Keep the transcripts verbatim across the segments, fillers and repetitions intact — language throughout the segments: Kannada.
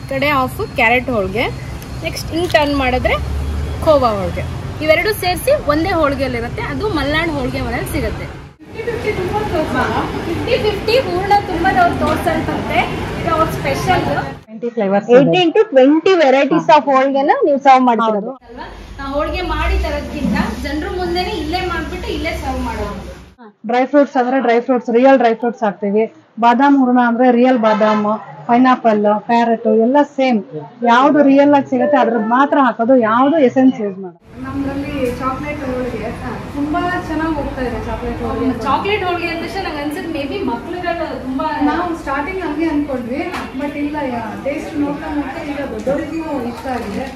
ಕಡೆ ಹಾಫ್ ಕ್ಯಾರೆಟ್ ಹೋಳಿಗೆ, ನೆಕ್ಸ್ಟ್ ಹಿಂಗೆ ಟರ್ನ್ ಮಾಡಿದ್ರೆ ಖೋವಾ ಹೋಳಿಗೆ. ಇವೆರಡು ಸೇರಿಸಿ ಒಂದೇ ಹೋಳಿಗೆಯಲ್ಲಿರುತ್ತೆ. ಅದು ಮಲ್ನಾಡ್ ಹೋಳಿಗೆ ಮನೇಲಿ ಸಿಗುತ್ತೆ. ಫಿಫ್ಟಿ ಫಿಫ್ಟಿ ಹೂರ್ಣ ತುಂಬದವ್ರು ತೋರ್ಸಲ್ಪತ್ತೆ. ಇದು ಅವ್ರ special. Eighteen to twenty varieties of ಹೋಳಿಗೆನ ನೀವು ಸರ್ವ್ ಮಾಡ್ತಿರೋದು ಅಲ್ವಾ? ನಾವು ಹೋಳಿಗೆ ಮಾಡಿ ತರೋದ್ಕಿಂತ ಜನರು ಮುಂದೆನೆ ಇಲ್ಲೇ ಮಾಡ್ಬಿಟ್ಟು ಇಲ್ಲೇ ಸರ್ವ್ ಮಾಡೋದು. ಡ್ರೈ ಫ್ರೂಟ್ಸ್ ಅಂದ್ರೆ dry fruits real dry fruits ಹಾಕ್ತಿವಿ. ಬಾದಾಮ್ ಹೂರ್ಣ ಅಂದ್ರೆ ರಿಯಲ್ ಬಾದಾಮ್, ಪೈನಾಪಲ್, ಕ್ಯಾರೆಟ್ ಎಲ್ಲ ಸೇಮ್. ಯಾವ್ದು ರಿಯಲ್ ಆಗಿ ಸಿಗುತ್ತೆ ಅದ್ರದ್ದು ಮಾತ್ರ ಹಾಕೋದು, ಯಾವ್ದು ಎಸೆನ್ಸ್ ಯೂಸ್ ಮಾಡೋದು. ನಮ್ಮಲ್ಲಿ ಚಾಕ್ಲೇಟ್ ಹೋಳಿಗೆ ತುಂಬಾ ಚೆನ್ನಾಗಿ ಹೋಗ್ತಾ ಇದೆ. ಚಾಕ್ಲೇಟ್ ಹೋಳಿಗೆ ಚಾಕ್ಲೇಟ್ ಹೋಳಿಗೆ ಅಂದ ತಕ್ಷಣ ನಂಗೆ ಅನ್ಸುತ್ತೆ ಮೇ ಬಿ ಮಕ್ಳುಗಳು ತುಂಬಾ, ನಾವು ಸ್ಟಾರ್ಟಿಂಗ್ ಹಂಗೆ ಅನ್ಕೊಂಡ್ವಿ, ಬಟ್ ಇಲ್ಲ, ಟೇಸ್ಟ್ ನೋಡ್ತಾ ನೋಡ್ತಾ ಈಗ ದೊಡ್ಡವರಿಗೂ ಇಷ್ಟ ಆಗಿದೆ.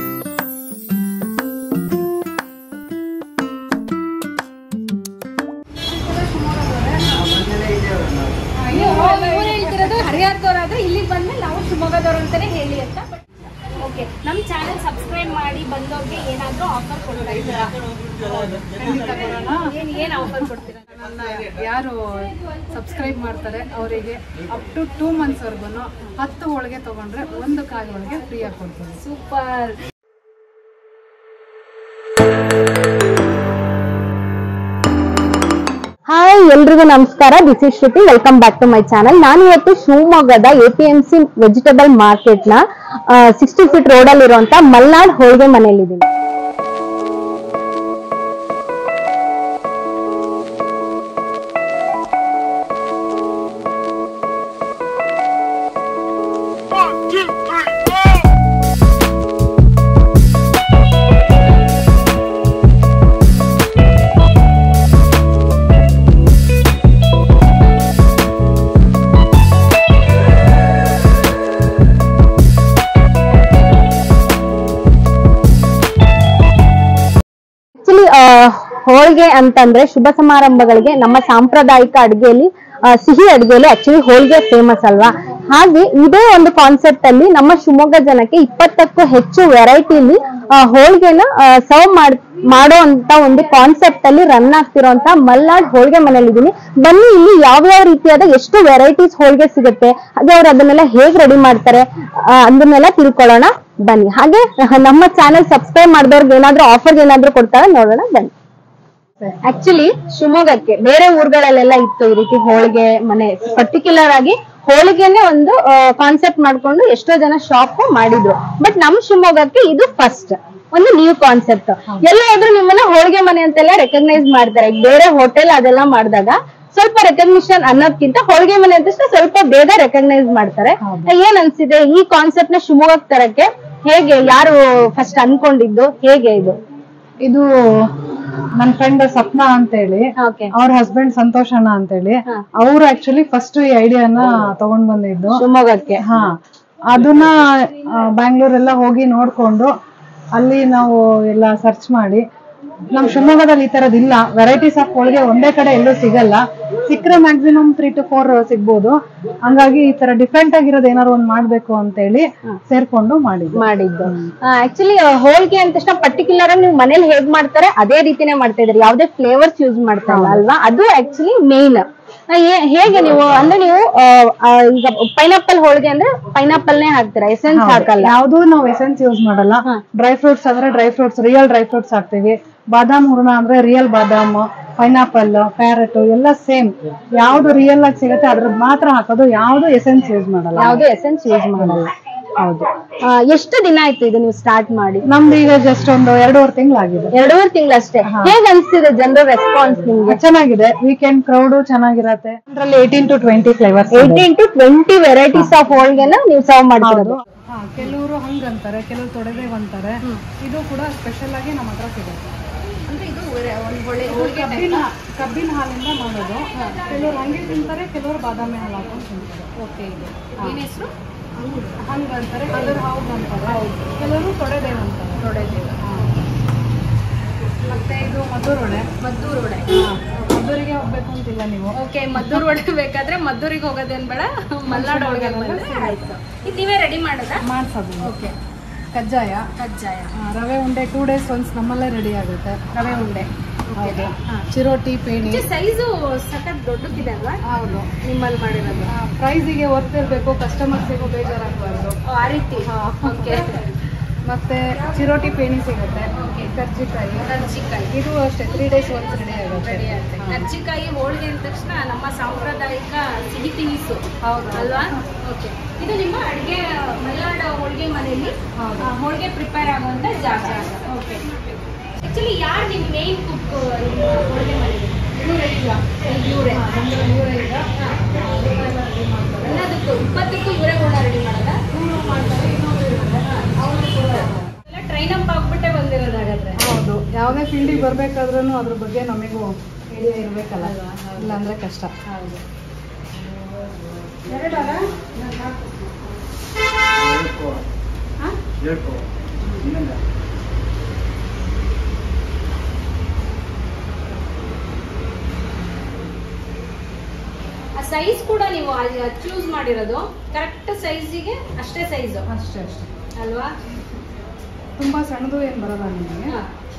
ಹೇಳ್ತಿರೋದು ಹರಿಹರದವರಾದ್ರೆ ಇಲ್ಲಿ ಬಂದ್ಮೇಲೆ ನಾವು ಶಿವಮೊಗ್ಗದವ್ರು ಅಂತಾನೆ ಹೇಳಿ ಅಂತ. ಬಟ್ ಓಕೆ, ನಮ್ಮ ಚಾನೆಲ್ ಸಬ್ಸ್ಕ್ರೈಬ್ ಮಾಡಿ ಬಂದವ್ರಿಗೆ ಏನಾದರೂ ಆಫರ್ ಕೊಡ್ತಾ ಇದ್ದೀರಾ? ಏನು ಏನು ಆಫರ್ ಕೊಡ್ತೀರಾ? ಯಾರು ಸಬ್ಸ್ಕ್ರೈಬ್ ಮಾಡ್ತಾರೆ ಅವರಿಗೆ ಅಪ್ ಟು ಟೂ ಮಂತ್ಸ್ ವರ್ಗು ಹತ್ತು ಹೋಳಿಗೆ ತಗೊಂಡ್ರೆ ಒಂದು ಕಾಯಿ ಹೋಳಿಗೆ ಫ್ರೀ ಆಗಿ ಕೊಡ್ತೀವಿ. ಸೂಪರ್. ಹಾಯ್, ಎಲ್ರಿಗೂ ನಮಸ್ಕಾರ. This is Shruti. Welcome back to my channel. ನಾನು ಇವತ್ತು ಶಿವಮೊಗ್ಗದ A P M C vegetable market ನ ಸಿಕ್ಸ್ಟಿ ಫೀಟ್ ರೋಡ್ ಅಲ್ಲಿ ಇರುವಂತ ಮಲ್ನಾಡ್ ಹೋಳಿಗೆ ಮನೆಯಲ್ಲಿದ್ದೀನಿ. ಹೋಳಿಗೆ ಅಂತಂದ್ರೆ ಶುಭ ಸಮಾರಂಭಗಳಿಗೆ ನಮ್ಮ ಸಾಂಪ್ರದಾಯಿಕ ಅಡುಗೆಯಲ್ಲಿ ಸಿಹಿ ಅಡುಗೆಯಲ್ಲಿ ಆಕ್ಚುಲಿ ಹೋಳಿಗೆ ಫೇಮಸ್ ಅಲ್ವಾ? ಹಾಗೆ ಇದೇ ಒಂದು ಕಾನ್ಸೆಪ್ಟ್ ಅಲ್ಲಿ ನಮ್ಮ ಶಿವಮೊಗ್ಗ ಜನಕ್ಕೆ ಇಪ್ಪತ್ತಕ್ಕೂ ಹೆಚ್ಚು ವೆರೈಟಿಲಿ ಹೋಳಿಗೆನ ಸರ್ವ್ ಮಾಡ್ ಮಾಡೋ ಅಂತ ಒಂದು ಕಾನ್ಸೆಪ್ಟ್ ಅಲ್ಲಿ ರನ್ ಆಗ್ತಿರೋಂತ ಮಲ್ನಾಡ್ ಹೋಳಿಗೆ ಮನೇಲಿ ಇದೀನಿ. ಬನ್ನಿ, ಇಲ್ಲಿ ಯಾವ್ಯಾವ ರೀತಿಯಾದ ಎಷ್ಟು ವೆರೈಟೀಸ್ ಹೋಳಿಗೆ ಸಿಗುತ್ತೆ, ಹಾಗೆ ಅವ್ರು ಅದನ್ನೆಲ್ಲ ಹೇಗ್ ರೆಡಿ ಮಾಡ್ತಾರೆ ಅದನ್ನೆಲ್ಲ ತಿಳ್ಕೊಳ್ಳೋಣ ಬನ್ನಿ. ಹಾಗೆ ನಮ್ಮ ಚಾನೆಲ್ ಸಬ್ಸ್ಕ್ರೈಬ್ ಮಾಡಿದವ್ರಿಗೆ ಏನಾದ್ರು ಆಫರ್ ಏನಾದ್ರು ಕೊಡ್ತಾರ ನೋಡೋಣ ಬನ್ನಿ. ಆಕ್ಚುಲಿ ಶಿವಮೊಗ್ಗಕ್ಕೆ ಬೇರೆ ಊರುಗಳಲ್ಲೆಲ್ಲ ಇತ್ತು ಈ ರೀತಿ ಹೋಳಿಗೆ ಮನೆ, ಪರ್ಟಿಕ್ಯುಲರ್ ಆಗಿ ಹೋಳಿಗೆನೆ ಒಂದು ಕಾನ್ಸೆಪ್ಟ್ ಮಾಡ್ಕೊಂಡು ಎಷ್ಟೋ ಜನ ಶಾಪ್ ಮಾಡಿದ್ರು. ಬಟ್ ನಮ್ ಶಿವಮೊಗ್ಗಕ್ಕೆ ಇದು ಫಸ್ಟ್ ಒಂದು ನ್ಯೂ ಕಾನ್ಸೆಪ್ಟ್. ಎಲ್ಲ ಹೋದ್ರು ನಿಮ್ಮನ್ನ ಹೋಳಿಗೆ ಮನೆ ಅಂತೆಲ್ಲ ರೆಕಗ್ನೈಸ್ ಮಾಡ್ತಾರೆ. ಬೇರೆ ಹೋಟೆಲ್ ಅದೆಲ್ಲ ಮಾಡಿದಾಗ ಸ್ವಲ್ಪ ರೆಕಗ್ನಿಷನ್ ಅನ್ನೋದ್ಕಿಂತ ಹೋಳಿಗೆ ಮನೆ ಅಂತ ಸ್ವಲ್ಪ ಬೇಗ ರೆಕಗ್ನೈಸ್ ಮಾಡ್ತಾರೆ. ಏನ್ ಅನ್ಸಿದೆ ಈ ಕಾನ್ಸೆಪ್ಟ್ ನ ಶಿವಮೊಗ್ಗಕ್ಕೆ ತರಕ್ಕೆ? ಹೇಗೆ, ಯಾರು ಫಸ್ಟ್ ಅನ್ಕೊಂಡಿದ್ದು, ಹೇಗೆ ಇದು? ಇದು ನನ್ನ ಫ್ರೆಂಡ್ ಸಪ್ನಾ ಅಂತ ಹೇಳಿ, ಅವ್ರ ಹಸ್ಬೆಂಡ್ ಸಂತೋಷ್ ಅಣ್ಣ ಅಂತ ಹೇಳಿ, ಅವ್ರು ಆಕ್ಚುಲಿ ಫಸ್ಟ್ ಈ ಐಡಿಯಾನ ತಗೊಂಡ್ ಬಂದಿದ್ದು ಶಿವಮೊಗ್ಗಕ್ಕೆ. ಹಾ, ಅದನ್ನ ಬ್ಯಾಂಗ್ಳೂರೆಲ್ಲ ಹೋಗಿ ನೋಡ್ಕೊಂಡು ಅಲ್ಲಿ ನಾವು ಎಲ್ಲ ಸರ್ಚ್ ಮಾಡಿ, ನಮ್ ಶಿವಮೊಗ್ಗದಲ್ಲಿ ಈ ತರದಿಲ್ಲ, ವೆರೈಟೀಸ್ ಆಫ್ ಹೋಳಿಗೆ ಒಂದೇ ಕಡೆ ಎಲ್ಲೂ ಸಿಗಲ್ಲ, ಸಿಕ್ಕರೆ ಮ್ಯಾಕ್ಸಿಮಮ್ ತ್ರೀ ಟು ಫೋರ್ ಸಿಗ್ಬೋದು. ಹಂಗಾಗಿ ಈ ತರ ಡಿಫ್ರೆಂಟ್ ಆಗಿರೋದು ಏನಾದ್ರು ಒಂದ್ ಮಾಡ್ಬೇಕು ಅಂತ ಹೇಳಿ ಸೇರ್ಕೊಂಡು ಮಾಡಿದ್ದು ಮಾಡಿದ್ದು ಆಕ್ಚುಲಿ ಹೋಳಿಗೆ ಅಂತ ತಕ್ಷಣ ಪರ್ಟಿಕ್ಯುಲರ್ ಆಗಿ ನೀವು ಮನೇಲಿ ಹೇಗ್ ಮಾಡ್ತಾರೆ ಅದೇ ರೀತಿನೇ ಮಾಡ್ತಾ ಇದ್ರಿ, ಯಾವ್ದೇ ಫ್ಲೇವರ್ಸ್ ಯೂಸ್ ಮಾಡ್ತಾ ಇಲ್ಲ ಅಲ್ವಾ? ಅದು ಆಕ್ಚುಲಿ ಮೇನ್. ಹೇಗೆ ನೀವು ಅಂದ್ರೆ ನೀವು ಈಗ ಪೈನಾಪಲ್ ಹೋಳಿಗೆ ಅಂದ್ರೆ ಪೈನಾಪಲ್ ನೇ ಹಾಕ್ತೀರಾ, ಎಸೆನ್ಸ್ ಹಾಕಲ್ಲ? ಯಾವ್ದು ನಾವು ಎಸೆನ್ಸ್ ಯೂಸ್ ಮಾಡಲ್ಲ. ಡ್ರೈ ಫ್ರೂಟ್ಸ್ ಅಂದ್ರೆ dry fruits real dry fruits ಹಾಕ್ತಿವಿ. ಬಾದಾಮ್ ಹೂರ್ಣ ಅಂದ್ರೆ ರಿಯಲ್ ಬಾದಾಮ್, ಪೈನಾಪಲ್, ಕ್ಯಾರೆಟ್ ಎಲ್ಲ ಸೇಮ್. ಯಾವ್ದು ರಿಯಲ್ ಆಗಿ ಸಿಗುತ್ತೆ ಅದ್ರದ್ದು ಮಾತ್ರ ಹಾಕೋದು, ಯಾವ್ದು ಎಸೆನ್ಸ್ ಯೂಸ್ ಮಾಡಲ್ಲ. ಯಾವ್ದು ಎಸೆನ್ಸ್ ಯೂಸ್ ಮಾಡಲ್ಲ. ಹೌದು. ಎಷ್ಟು ದಿನ ಆಯ್ತು ಇದು ನೀವು ಸ್ಟಾರ್ಟ್ ಮಾಡಿ? ನಮ್ದು ಈಗ ಜಸ್ಟ್ ಒಂದು ಎರಡೂವರೆ ತಿಂಗಳಾಗಿದೆ. ಎರಡೂವರೆ ತಿಂಗಳಷ್ಟೇ. ಹೇಗ್ ಅನ್ಸ್ತಿದೆ ಜನರ ರೆಸ್ಪಾನ್ಸ್ ನಿಮ್ಗೆ? ಚೆನ್ನಾಗಿದೆ. ವೀಕೆಂಡ್ ಕ್ರೌಡ್ ಚೆನ್ನಾಗಿರತ್ತೆ. ಅದ್ರಲ್ಲಿ eighteen to twenty flavours, eighteen to twenty varieties of ಹೋಳಿಗೆನ ನೀವು ಸರ್ವ್ ಮಾಡ್ತಿರೋದು. ಕೆಲವರು ಹಂಗಂತಾರೆ, ಕೆಲವರು ತೊಡೆದೇವ್ ಅಂತಾರೆ. ಇದು ಕೂಡ ಸ್ಪೆಷಲ್ ಆಗಿ ನಮ್ಮ ಹತ್ರ ಸಿಗುತ್ತೆ. ಅಂದ್ರೆ ಇದು ಒಂದು ಒಳ್ಳೆ ಕಬ್ಬಿನ ಕಬ್ಬಿನ ಹಾಲಿಂದ ಮಾಡೋದು. ಕೆಲವರು ಹಂಗೆ ತಿಂತಾರೆ, ಕೆಲವರು ಬಾದಾಮಿ ಹಾಲು ಹಾಕೊಂಡು ತಿಂತಾರೆ. ಓಕೆ, ಇದು ಏನ್ ಹೆಸರು? ಹಂಗಂತಾರೆ, ಕೆಲವರು ಹೌದು ಅಂತಾರೆ, ಕೆಲವರು ತೊಡೆದೇವ್ ಅಂತಾರೆ. ತೊಡೆದೇವ್. ಮತ್ತೆ ಇದು ಮದ್ದೂರ್ ವಡೆ. ಮದ್ದೂರ್ ವಡೆ ಮದ್ದೂರಿಗೆ ಹೋಗ್ಬೇಕು ಅಂತಿಲ್ಲ ನೀವು. ಓಕೆ, ಮದ್ದೂರ್ ವಡೆ ಬೇಕಾದ್ರೆ ಮದ್ದೂರಿಗೆ ಹೋಗೋದೇನ್ ಬೇಡ, ಮಲ್ನಾಡ್ ಹೋಳಿಗೆ ಆಯ್ತು. ಇದು ನೀವೇ ರೆಡಿ ಮಾಡೋದಾ? ಮಾಡ್ಸೋದು. ಓಕೆ. ಕಜ್ಜಾಯ ಕಜ್ಜಾಯ ರವೆ ಉಂಡೆ ಟೂ ಡೇಸ್ ಒನ್ಸ್ ನಮ್ಮಲ್ಲೇ ರೆಡಿ ಆಗುತ್ತೆ. ರವೆ ಉಂಡೆ ಹೌದು. ಚಿರೋಟಿ ಪೇಣಿ ಸೈಜು ಸಖತ್ ದೊಡ್ಡದಿದೆ ಅಲ್ವಾ? ಹೌದು. ನಿಮ್ಮಲ್ಲಿ ಮಾಡಿರೋದು ಪ್ರೈಸಿಗೆ ವರ್ತ್ ಇರಬೇಕು, ಕಸ್ಟಮರ್ಸಿಗೂ ಬೇಜಾರಾಗಬಾರ್ದು ಆ ರೀತಿ. ಓಕೆ. ಮತ್ತೆ ಚಿರೋಟಿ ಪೇಣಿ ಸಿಗುತ್ತೆ, ಕರ್ಜಿಕಾಯಿ ಕರ್ಜಿಕಾಯಿ ಇದು ಅಷ್ಟೇ ತ್ರೀ ಡೇಸ್ ಒನ್ಸ್ ರೆಡಿ ಆಗುತ್ತೆ. ರೆಡಿ ಆಗುತ್ತೆ. ಕರ್ಜಿಕಾಯಿ ಹೋಳಿಗೆ ಅಂದ ತಕ್ಷಣ ನಮ್ಮ ಸಾಂಪ್ರದಾಯಿಕ ಸಿಹಿ ತಿನಿಸು ಹೌದು ಅಲ್ವಾ? ಓಕೆ. ಇದು ನಿಮ್ಮ ಅಡುಗೆ ಮಲೆನಾಡು ಹೋಳಿಗೆ ಮನೆಯಲ್ಲಿ ಹೋಳಿಗೆ ಪ್ರಿಪೇರ್ ಆಗುವಂತ ಜಾಗ. ಓಕೆ. ಆಕ್ಚುಲಿ ಯಾರು ನಿಮ್ಮ ಮೇನ್ ಕುಕ್ ಹೋಳಿಗೆ ಮನೆಯಲ್ಲಿ? ಇವರೇ ಈಗ ಇವರೇ ಇವರೇ ಈಗ ಎಲ್ಲದಕ್ಕೂ ಇಪ್ಪತ್ತಕ್ಕೂ ಇವರೇ ಕೂಡ ರೆಡಿ ಮಾಡೋದಾ? ಇವರು ಮಾಡ್ತಾರೆ, ಇನ್ನೊಬ್ರು ಇರ್ತಾರೆ, ಅವರು ಕೂಡ ಎಲ್ಲ ಟ್ರೈನ್ ಅಪ್ ಆಗ್ಬಿಟ್ಟೆ ಬಂದಿರೋದಾಗಾದ್ರೆ. ಹೌದು. ಯಾವುದೇ ಫೀಲ್ಡಿಗೆ ಬರ್ಬೇಕಾದ್ರೂ ಅದ್ರ ಬಗ್ಗೆ ನಮಗೂ ಐಡಿಯಾ ಇರಬೇಕಲ್ಲ, ಇಲ್ಲಾಂದ್ರೆ ಕಷ್ಟ. ಹೌದು. ಎರಡಾರ ಆ ಸೈಜ್ ಕೂಡ ನೀವು ಚೂಸ್ ಮಾಡಿರೋದು ಕರೆಕ್ಟ್ ಸೈಜಿಗೆ ಅಷ್ಟೇ ಸೈಜ್ ಅಷ್ಟೇ ಅಷ್ಟೇ ಅಲ್ವಾ? ತುಂಬಾ ಸಣ್ಣದು ಏನ್ ಬರಲ್ಲ ನಿಮಗೆ.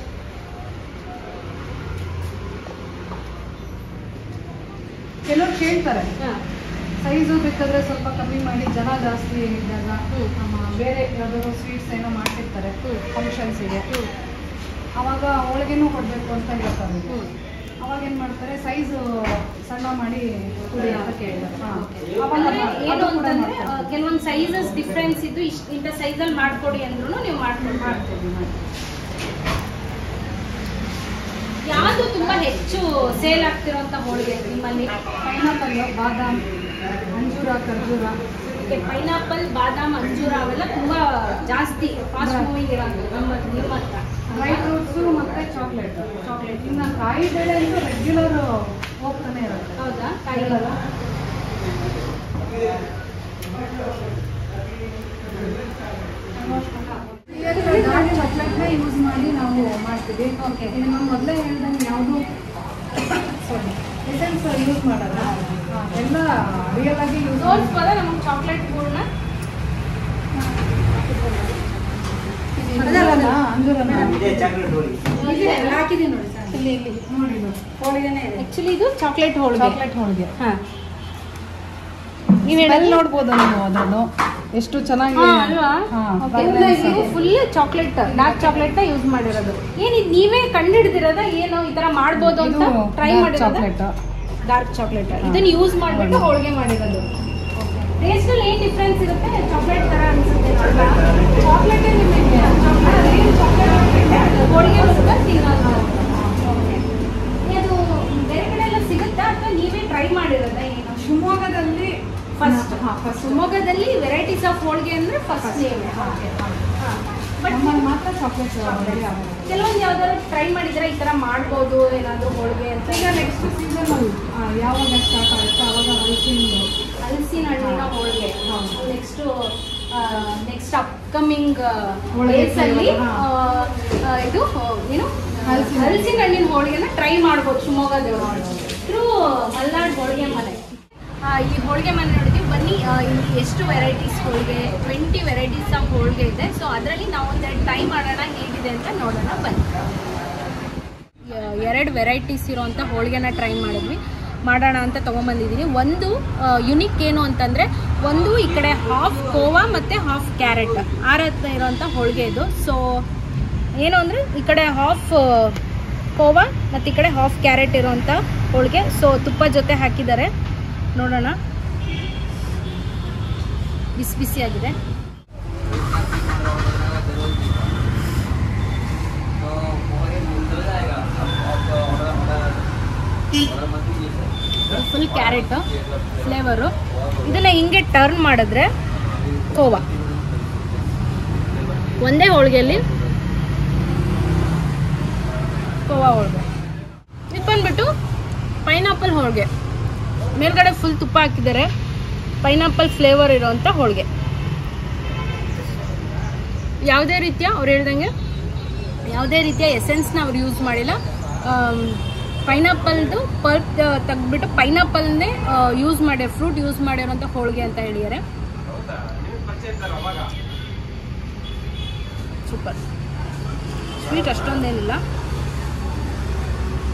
ಕೆಲವ್ರು ಕೇಳ್ತಾರೆ ಸೈಜು ಬೇಕಾದ್ರೆ ಸ್ವಲ್ಪ ಕಮ್ಮಿ ಮಾಡಿ, ಜನ ಜಾಸ್ತಿ ಇದ್ದಾಗ ನಮ್ಮ ಬೇರೆ ಯಾವ್ದಾದ್ರು ಸ್ವೀಟ್ಸ್ ಏನೋ ಮಾಡ್ತಿರ್ತಾರೆ ಫಂಕ್ಷನ್ಸಿಗೆ, ಅವಾಗ ಹೋಳಿಗೆನೂ ಕೊಡ್ಬೇಕು ಅಂತ ಹೇಳ್ತಾರೆ. ಅವಾಗ ಏನ್ ಮಾಡ್ತಾರೆ, ಸೈಜು ಸಣ್ಣ ಮಾಡಿ ಕೊಡಿ ಅಂತ ಕೇಳಿದ್ದಾರೆ. ಏನು ಅಂತಂದ್ರೆ ಕೆಲವೊಂದು ಸೈಜಸ್ ಡಿಫ್ರೆನ್ಸ್ ಇದ್ದು ಇಷ್ಟ ಇಂಥ ಸೈಜಲ್ಲಿ ಮಾಡ್ಕೊಡಿ ಅಂದ್ರೂ ನೀವು ಮಾಡ್ಕೊಂಡು ಮಾಡ್ತೀವಿ. ಯಾವುದು ತುಂಬಾ ಹೆಚ್ಚು ಸೇಲ್ ಆಗ್ತಿರೋಂಥ ಹೋಳಿಗೆ ನಿಮ್ಮಲ್ಲಿ? ಪೈನಾಪಲ್, ಬಾದಾಮ್, ಅಂಜೂರ, ಖರ್ಜೂರ. ಪೈನಾಪಲ್, ಬಾದಾಮ್, ಅಂಜೂರ ಅವೆಲ್ಲ ತುಂಬಾ ಜಾಸ್ತಿ ಫಾಸ್ಟ್ ಮೂವಿಂಗ್ ಇರೋದು ನಮ್ಮ ನಿಮ್ಮ ಹತ್ರ. ಡ್ರೈ ಫ್ರೂಟ್ಸು ಮತ್ತೆ ಚಾಕ್ಲೇಟ್ ಚಾಕ್ಲೇಟ್ ಇನ್ನು ಕಾಯಿ ಬೆಳೆ ಅಂತೂ ರೆಗ್ಯುಲರ್ ಹೋಗ್ತಾನೆ ಇರುತ್ತೆ. ಹೌದಾ? ಕಾಯಿಗಳ ಗಾಡಿ ಚಾಕ್ಲೇಟ್ನ ಯೂಸ್ ಮಾಡಿ ನಾವು ಮಾಡ್ತೀವಿ. ಓಕೆ. ಇದು ನಾವು ಮೊದಲೇ ಹೇಳ್ದಂಗೆ ಯಾವುದು ಸಾರಿ ಎಸೆನ್ಸ್ ಯೂಸ್ ಮಾಡಲ್ಲ, ಎಲ್ಲ ರಿಯಲ್ ಆಗಿ ಯೂಸ್ ತೋರಿಸ್ಬೋದ ನಮಗೆ ಚಾಕ್ಲೇಟ್ ಗೋಲ್ನ? ಹಾಕಿದೀನಿ ನೋಡಿ ಸರ್, ಇಲ್ಲಿ ಇಲ್ಲಿ ನೋಡಿ ಹೋಳಿಗೆನೇ ಇದೆ. ಆಕ್ಚುಲಿ ಇದು ಚಾಕ್ಲೇಟ್ ಹೋಳಿಗೆ. ಚಾಕ್ಲೇಟ್ ಹೋಳಿಗೆ. ಹಾ, ನೀವು ಹೇಳಿ ನೋಡ್ಬೋದು ನೀವು ಅದನ್ನು ಎಷ್ಟು ಚೆನ್ನಾಗಿ full chocolate dark chocolate use ಮಾಡಿರೋದು. ಏನಿದ್ ನೀವೇ ಕಂಡಿಡ್ದಿರೋದ ಏನು ಈ ತರ ಮಾಡ್ಬೋದು ಅಂತ ಟ್ರೈ ಮಾಡಿರೋದು? ಡಾರ್ಕ್ ಚಾಕ್ಲೇಟ್ ಇದನ್ನ ಯೂಸ್ ಮಾಡ್ಬಿಟ್ಟು ಹೋಳಿಗೆ ಮಾಡಿರೋದು. ಟೇಸ್ಟ್ ಅಲ್ಲಿ ಏನ್ ಡಿಫ್ರೆನ್ಸ್ ಇರುತ್ತೆ? ಚಾಕ್ಲೇಟ್ ತರ ಅನ್ಸುತ್ತೆ. ಚಾಕ್ಲೇಟ್ ನಿಮಗೆ ಹೋಳಿಗೆ ತಿನ್ನೋದು ಅದು ಬೇರೆ ಕಡೆ ಎಲ್ಲ ಸಿಗುತ್ತಾ ಅಥವಾ ನೀವೇ ಟ್ರೈ ಮಾಡಿರೋದ? ಏನು ಶಿವಮೊಗ್ಗದಲ್ಲಿ ಫಸ್ಟ್ ಶಿವಮೊಗ್ಗದಲ್ಲಿ ವೆರೈಟೀಸ್ ಆಫ್ ಹೋಳಿಗೆ ಅಂದ್ರೆ ಫಸ್ಟ್ ಮಾತ್ರ ಚಾಕ್ಲೇಟ್ ಕೆಲವೊಂದು ಯಾವ್ದಾದ್ರು ಟ್ರೈ ಮಾಡಿದ್ರೆ ಈ ತರ ಮಾಡ್ಬೋದು ಏನಾದ್ರು ಹೋಳಿಗೆ ಅಂತ? ಈಗ ನೆಕ್ಸ್ಟ್ ಸೀಸನ್ ಯಾವಾಗ ಸ್ಟಾರ್ಟ್ ಆಗುತ್ತೋ ಅವಾಗ ಹಲಸಿನ ಹಲಸಿನ ಹಣ್ಣಿನ ಹೋಳಿಗೆ. ನೆಕ್ಸ್ಟ್ ನೆಕ್ಸ್ಟ್ ಅಪ್ಕಮಿಂಗ್ ಡೇಸ್ ಅಲ್ಲಿ ಇದು ಏನು ಹಲಸಿನ ಹಣ್ಣಿನ ಹೋಳಿಗೆನ ಟ್ರೈ ಮಾಡ್ಬೋದು ಶಿವಮೊಗ್ಗದವರು ಥ್ರೂ ಮಲೆನಾಡು ಹೋಳಿಗೆ ಮನೆ. ಈ ಹೋಳಿಗೆ ಮನೆ ನೋಡಿದ್ವಿ. ಬನ್ನಿ, ಇಲ್ಲಿ ಎಷ್ಟು ವೆರೈಟೀಸ್ ಹೋಳಿಗೆ, ಟ್ವೆಂಟಿ ವೆರೈಟೀಸ್ ಆಫ್ ಹೋಳಿಗೆ ಇದೆ. ಸೊ ಅದರಲ್ಲಿ ನಾವು ಒಂದೆರಡು ಟ್ರೈ ಮಾಡೋಣ ಹೇಗಿದೆ ಅಂತ ನೋಡೋಣ ಬನ್ನಿ. ಎರಡು ವೆರೈಟೀಸ್ ಇರೋವಂಥ ಹೋಳಿಗೆನ ಟ್ರೈ ಮಾಡಿದ್ವಿ ಮಾಡೋಣ ಅಂತ ತೊಗೊಂಬಂದಿದ್ದೀನಿ. ಒಂದು ಯುನಿಕ್ ಏನು ಅಂತಂದರೆ, ಒಂದು ಈ ಕಡೆ ಹಾಫ್ ಕೋವಾ ಮತ್ತು ಹಾಫ್ ಕ್ಯಾರೆಟ್ ಆ ರೀತಿ ಇರೋವಂಥ ಹೋಳಿಗೆ ಇದು. ಸೊ ಏನು ಅಂದರೆ ಈ ಕಡೆ ಹಾಫ್ ಕೋವಾ ಮತ್ತು ಈ ಕಡೆ ಹಾಫ್ ಕ್ಯಾರೆಟ್ ಇರೋವಂಥ ಹೋಳಿಗೆ. ಸೊ ತುಪ್ಪ ಜೊತೆ ಹಾಕಿದ್ದಾರೆ, ನೋಡೋಣ. ಬಿಸಿ ಬಿಸಿಯಾಗಿದೆ. Full carrot flavour. ಇದನ್ನ ಹಿಂಗೆ ಟರ್ನ್ ಮಾಡಿದ್ರೆ ಕೋವಾ. ಒಂದೇ ಹೋಳಿಗೆಯಲ್ಲಿ ಕೋವಾ ಹೋಳಿಗೆ. ಇದು ಬಂದ್ಬಿಟ್ಟು ಪೈನಾಪಲ್ ಹೋಳಿಗೆ. ಮೇಲ್ಗಡೆ ಫುಲ್ ತುಪ್ಪ ಹಾಕಿದ್ದಾರೆ, ಪೈನಾಪಲ್ ಫ್ಲೇವರ್ ಇರೋವಂಥ ಹೋಳಿಗೆ. ಯಾವುದೇ ರೀತಿಯ ಅವ್ರು ಹೇಳ್ದಂಗೆ ಯಾವುದೇ ರೀತಿಯ ಎಸೆನ್ಸ್ನ ಅವ್ರು ಯೂಸ್ ಮಾಡಿಲ್ಲ. ಪೈನಾಪಲ್ದು ಪಲ್ಪ್ ತೆಗೆದ್ಬಿಟ್ಟು ಪೈನಾಪಲ್ನೇ ಯೂಸ್ ಮಾಡಿ ಫ್ರೂಟ್ ಯೂಸ್ ಮಾಡಿರೋಂಥ ಹೋಳಿಗೆ ಅಂತ ಹೇಳಿದ್ದಾರೆ. ಸೂಪರ್. ಸ್ವೀಟ್ ಅಷ್ಟೊಂದೇನಿಲ್ಲ.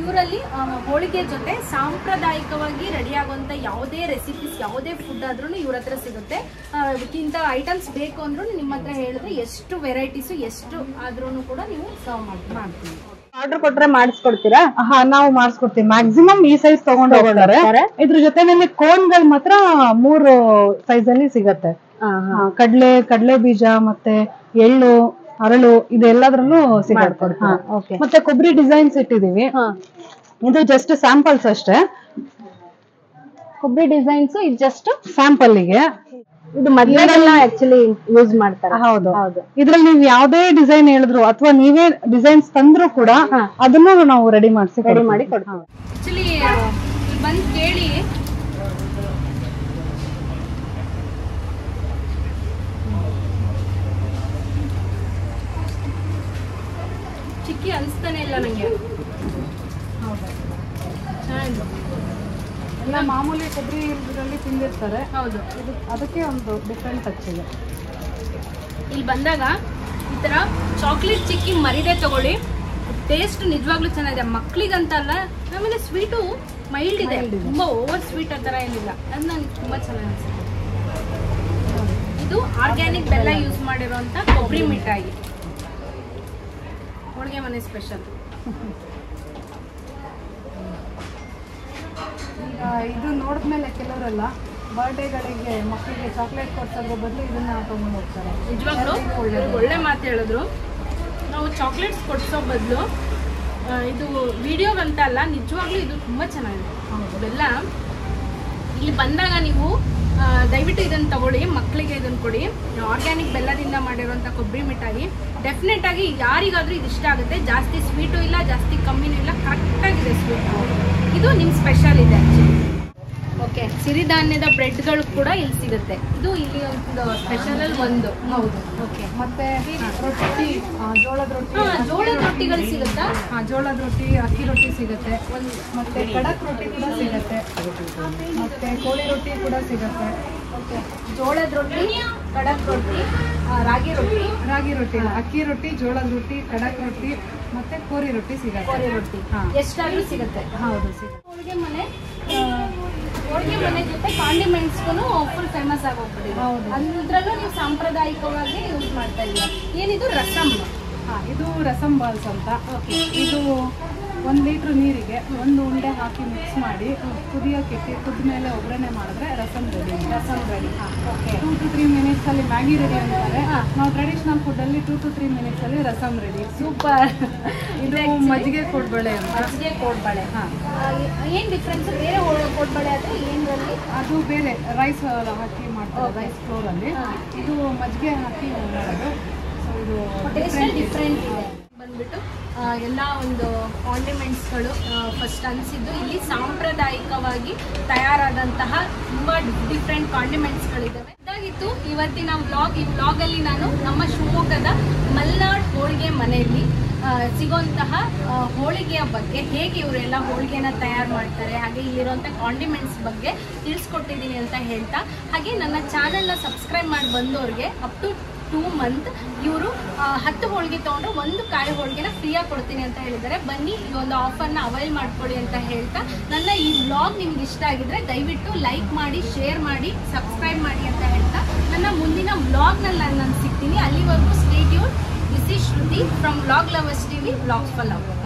ಇವರಲ್ಲಿ ಹೋಳಿಗೆ ಜೊತೆ ಸಾಂಪ್ರದಾಯಿಕವಾಗಿ ರೆಡಿ ಆಗುವಂತ ಯಾವುದೇ ರೆಸಿಪೀಸ್ ಯಾವುದೇ ಫುಡ್ ಆದ್ರೂ ಇವ್ರ ಹತ್ರ ಸಿಗುತ್ತೆ. ಇಂಥ ಐಟಮ್ಸ್ ಬೇಕು ಅಂದ್ರೂ ನಿಮ್ಮ ಹತ್ರ ಹೇಳಿದ್ರೆ ಎಷ್ಟು ವೆರೈಟೀಸ್ ಎಷ್ಟು ಆದ್ರೂ ಕೂಡ ನೀವು ಸರ್ವ್ ಮಾಡ್ತೀವಿ. ಆರ್ಡರ್ ಕೊಟ್ರೆ ಮಾಡಿಸ್ಕೊಡ್ತೀರಾ? ಹಾ, ನಾವು ಮಾಡಿಸ್ಕೊಡ್ತೀವಿ. ಮ್ಯಾಕ್ಸಿಮಮ್ ಈ ಸೈಜ್ ತಗೊಂಡು ಹೋಗೋದಾರೆ. ಇದ್ರ ಜೊತೆನಲ್ಲಿ ಕೋನ್ಗಳು ಮಾತ್ರ ಮೂರು ಸೈಜ್ ಅಲ್ಲಿ ಸಿಗತ್ತೆ. ಕಡ್ಲೆ ಕಡ್ಲೆ ಬೀಜ ಮತ್ತೆ ಎಳ್ಳು ಅರಳು ಇದೆಲ್ಲದ್ರಲ್ಲೂ ಸಿಗತ್ತೆ. ಮತ್ತೆ ಕೊಬ್ಬರಿ ಡಿಸೈನ್ಸ್ ಇಟ್ಟಿದೀವಿ. ಇದು ಜಸ್ಟ್ ಸ್ಯಾಂಪಲ್ಸ್ ಅಷ್ಟೇ. ಕೊಬ್ಬರಿ ಡಿಸೈನ್ಸ್ ಇದು ಜಸ್ಟ್ ಸ್ಯಾಂಪಲ್ ಗೆ. ಇದು ಮದ್ವೆಗೆಲ್ಲ ಆಕ್ಚುಲಿ ಯೂಸ್ ಮಾಡ್ತಾರೆ. ಹೌದು ಹೌದು. ಇದ್ರಲ್ಲಿ ನೀವು ಯಾವ್ದೇ ಡಿಸೈನ್ ಹೇಳಿದ್ರು ಅಥವಾ ನೀವೇ ಡಿಸೈನ್ಸ್ ತಂದ್ರು ಕೂಡ ಅದನ್ನು ನಾವು ರೆಡಿ ಮಾಡಿಸಿ ರೆಡಿ ಮಾಡಿ ಕೊಡ್ತೀವಿ. ಆಕ್ಚುಲಿ ಬಂದ್ ಕೇಳಿ ಚಿಕ್ಕಿ ಅನ್ಸ್ತಾನೆ ಇಲ್ಲ ನಂಗೆ. ಎಲ್ಲ ಮಾಮೂಲಿ ಕೊಬ್ಬರಿ ಇದರಲ್ಲಿ ತಿಂದಿರ್ತಾರೆ. ಹೌದು, ಇದು ಅದಕ್ಕೆ ಒಂದು ಡಿಫ್ರೆಂಟ್ ಟಚ್ ಇದೆ. ಇಲ್ಲಿ ಬಂದಾಗ ಈ ತರ ಚಾಕ್ಲೇಟ್ ಚಿಕ್ಕಿ ಮರಿದೆ ತಗೊಳ್ಳಿ, ಟೇಸ್ಟ್ ನಿಜವಾಗ್ಲೂ ಚೆನ್ನಾಗಿದೆ. ಮಕ್ಳಿಗಂತ ಅಲ್ಲ, ಆಮೇಲೆ ಸ್ವೀಟು ಮೈಲ್ಡ್ ಇದೆ, ತುಂಬಾ ಓವರ್ ಸ್ವೀಟ್ ಆ ತರ ಏನಿಲ್ಲ. ಅದು ನನಗೆ ತುಂಬಾ ಚೆನ್ನಾಗಿ ಅನ್ಸುತ್ತೆ. ಇದು ಆರ್ಗ್ಯಾನಿಕ್ ಬೆಲ್ಲ ಯೂಸ್ ಮಾಡಿರುವಂತ ಕೊಬ್ಬರಿ ಮಿಠಾಯಿ, ಹೋಳಿಗೆ ಮನೆ ಸ್ಪೆಷಲ್. ಇದು ನೋಡಿದ್ಮೇಲೆ ಕೆಲವರೆಲ್ಲ ಬರ್ಡೇಗಳಿಗೆ ಮಕ್ಕಳಿಗೆ ಚಾಕ್ಲೇಟ್ ಕೊಡ್ಸೋದ್ರ ಬದಲು ಇದನ್ನ ತಗೊಂಡು ಹೋಗ್ತಾರೆ. ನಿಜವಾಗ್ಲೂ ಒಳ್ಳೆ ಮಾತು ಹೇಳಿದ್ರು. ನಾವು ಚಾಕ್ಲೇಟ್ಸ್ ಕೊಡ್ಸೋ ಬದಲು ಇದು ವಿಡಿಯೋಗಂತ ಅಲ್ಲ, ನಿಜವಾಗ್ಲೂ ಇದು ತುಂಬ ಚೆನ್ನಾಗಿದೆ ಬೆಲ್ಲ. ಇಲ್ಲಿ ಬಂದಾಗ ನೀವು ದಯವಿಟ್ಟು ಇದನ್ನು ತಗೊಳ್ಳಿ, ಮಕ್ಕಳಿಗೆ ಇದನ್ನು ಕೊಡಿ. ಆರ್ಗ್ಯಾನಿಕ್ ಬೆಲ್ಲದಿಂದ ಮಾಡಿರುವಂಥ ಕೊಬ್ಬರಿ ಮಿಠಾಯಿ ಡೆಫಿನೆಟ್ ಆಗಿ ಯಾರಿಗಾದ್ರೂ ಇದು ಇಷ್ಟ ಆಗುತ್ತೆ. ಜಾಸ್ತಿ ಸ್ವೀಟು ಇಲ್ಲ, ಜಾಸ್ತಿ ಕಮ್ಮಿನೂ ಇಲ್ಲ, ಕರೆಕ್ಟಾಗಿದೆ ಸ್ವೀಟು. ಇದು ನಿಮ್ಮ ಸ್ಪೆಷಲ್ ಇದೆ ಆ್ಯಕ್ಚುಲಿ. ಓಕೆ, ಸಿರಿಧಾನ್ಯದ ಬ್ರೆಡ್ಗಳು ಕೂಡ ಇಲ್ಲಿ ಸಿಗುತ್ತೆ. ಇದು ಇಲ್ಲಿ ಒಂದು ಸ್ಪೆಷಲ್ ಒಂದು. ಹೌದು. ಓಕೆ, ಮತ್ತೆ ರೊಟ್ಟಿ, ಜೋಳದ ರೊಟ್ಟಿ, ಜೋಳದ ರೊಟ್ಟಿಗಳು ಸಿಗುತ್ತಾ? ಹಾಂ, ಜೋಳದ ರೊಟ್ಟಿ, ಅಕ್ಕಿ ರೊಟ್ಟಿ ಸಿಗುತ್ತೆ. ಒಂದು ಮತ್ತೆ ಕಡಕ್ ರೊಟ್ಟಿ ಕೂಡ ಸಿಗುತ್ತೆ. ಮತ್ತೆ ಕೋಳಿ ರೊಟ್ಟಿ ಕೂಡ ಸಿಗುತ್ತೆ. ಓಕೆ, ಜೋಳದ ರೊಟ್ಟಿ, ಕಡಕ್ ರೊಟ್ಟಿ, ರಾಗಿ ರೊಟ್ಟಿ, ರಾಗಿ ರೊಟ್ಟಿ, ಅಕ್ಕಿ ರೊಟ್ಟಿ, ಜೋಳದ ರೊಟ್ಟಿ, ಕಡಕ್ ರೊಟ್ಟಿ ಮತ್ತೆ ಕೋರಿ ರೊಟ್ಟಿ ಸಿಗುತ್ತೆ. ಕೋರಿ ರೊಟ್ಟಿ ಎಷ್ಟಾದ್ರೂ ಸಿಗುತ್ತೆ. ಹೌದು, ಸಿಗುತ್ತೆ. ಹೋಳಿಗೆ ಮನೆ ಹೋಳಿಗೆ ಮನೆ ಜೊತೆ ಕಾಂಡಿಮೆಂಟ್ಸ್ಗೂ ಫುಲ್ ಫೇಮಸ್ ಆಗೋಗ್ಬಿಟ್ಟಿದೆ. ಹೌದು. ಅದ್ರಲ್ಲೂ ನೀವು ಸಾಂಪ್ರದಾಯಿಕವಾಗಿ ಯೂಸ್ ಮಾಡ್ತಾ ಇದ್ದೀರಾ. ಏನಿದು ರಸಮ್? ಹಾಂ, ಇದು ರಸಮ್ ಬಾಲ್ಸ್ ಅಂತ. ಇದು ಒಂದು ಲೀಟ್ರ್ ನೀರಿಗೆ ಒಂದು ಉಂಡೆ ಹಾಕಿ ಮಿಕ್ಸ್ ಮಾಡಿ ಕುದಿಯೋಕೆ ಇಟ್ಟು ಕುದ್ದ ಮೇಲೆ ಒಗ್ಗರಣೆ ಮಾಡಿದ್ರೆ rasam ready. Rasam ready. Okay, two to three ಮಿನಿಟ್ಸಲ್ಲಿ ಮ್ಯಾಗಿ ರೆಡಿ ಅಂತಾರೆ. ನಾವು ಟ್ರೆಡಿಷನಲ್ ಫುಡ್ಡಲ್ಲಿ ಟೂ ಟು ತ್ರೀ ಮಿನಿಟ್ಸಲ್ಲಿ ರಸಮ್ ರೆಡಿ. ಸೂಪರ್. ಇದು ಮಜ್ಜಿಗೆ ಕೋಡ್ಬಳೆ ಅಂತ. ಮಜ್ಜಿಗೆ ಕೋಡ್ಬಳೆ. ಹಾಂ, ಏನು ಡಿಫ್ರೆನ್ಸ್? ಬೇರೆ ಕೋಡ್ಬಳೆ ಆದರೆ ಏನರಲ್ಲಿ? ಅದು ಬೇರೆ ರೈಸ್ ಹಾಕಿ ಮಾಡ್ತಾರೆ, ರೈಸ್ ಫ್ಲೋರಲ್ಲಿ. ಇದು ಮಜ್ಜಿಗೆ ಹಾಕಿ ಮಾಡೋದು. ಸೊ ಇದು ಟೇಸ್ಟ್ ಡಿಫ್ರೆಂಟ್ ಇದೆ. ಬಂದ್ಬಿಟ್ಟು ಎಲ್ಲ ಒಂದು ಕಾಂಡಿಮೆಂಟ್ಸ್ಗಳು ಫಸ್ಟ್ ಅನಿಸಿದ್ದು ಇಲ್ಲಿ ಸಾಂಪ್ರದಾಯಿಕವಾಗಿ ತಯಾರಾದಂತಹ ತುಂಬ ಡಿಫ್ರೆಂಟ್ ಕಾಂಡಿಮೆಂಟ್ಸ್ಗಳಿದ್ದಾವೆ. ಇದಾಗಿತ್ತು ಇವತ್ತಿನ ವ್ಲಾಗ್. ಈ ವ್ಲಾಗಲ್ಲಿ ನಾನು ನಮ್ಮ ಶಿವಮೊಗ್ಗದ ಮಲ್ನಾಡ್ ಹೋಳಿಗೆ ಮನೆಯಲ್ಲಿ ಸಿಗೋಂತಹ ಹೋಳಿಗೆಯ ಬಗ್ಗೆ, ಹೇಗೆ ಇವರೆಲ್ಲ ಹೋಳಿಗೆನ ತಯಾರು ಮಾಡ್ತಾರೆ, ಹಾಗೆ ಇಲ್ಲಿರುವಂಥ ಕಾಂಡಿಮೆಂಟ್ಸ್ ಬಗ್ಗೆ ತಿಳಿಸ್ಕೊಟ್ಟಿದ್ದೀನಿ ಅಂತ ಹೇಳ್ತಾ, ಹಾಗೆ ನನ್ನ ಚಾನಲ್ನ ಸಬ್ಸ್ಕ್ರೈಬ್ ಮಾಡಿ ಬಂದವ್ರಿಗೆ ಅಪ್ ಟು ಟೂ ಮಂತ್ ಇವರು ಹತ್ತು ಹೋಳಿಗೆ ತೊಗೊಂಡ್ರೆ ಒಂದು ಕಾಯಿ ಹೋಳಿಗೆನ ಫ್ರೀಯಾಗಿ ಕೊಡ್ತೀನಿ ಅಂತ ಹೇಳಿದ್ದಾರೆ. ಬನ್ನಿ ಈ ಒಂದು ಆಫರ್ನ ಅವೈಲ್ ಮಾಡ್ಕೊಳ್ಳಿ ಅಂತ ಹೇಳ್ತಾ, ನನ್ನ ಈ ವ್ಲಾಗ್ ನಿಮ್ಗೆ ಇಷ್ಟ ಆಗಿದ್ರೆ ದಯವಿಟ್ಟು ಲೈಕ್ ಮಾಡಿ, ಶೇರ್ ಮಾಡಿ, ಸಬ್ಸ್ಕ್ರೈಬ್ ಮಾಡಿ ಅಂತ ಹೇಳ್ತಾ, ನನ್ನ ಮುಂದಿನ ವ್ಲಾಗ್ನಲ್ಲಿ ನಾನು ನಾನು ಸಿಗ್ತೀನಿ. ಅಲ್ಲಿವರೆಗೂ stay tune. This is Shruti from vlog lovers TV, vlogs for love.